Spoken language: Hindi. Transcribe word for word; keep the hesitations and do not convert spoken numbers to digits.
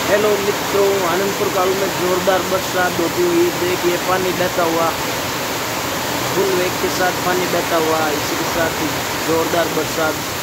हेलो मित्रों, आनंदपुर कालू में जोरदार बरसात होती हुई देखिए, पानी बहता हुआ, फुल वेग के साथ पानी बहता हुआ, इसी के साथ जोरदार बरसात।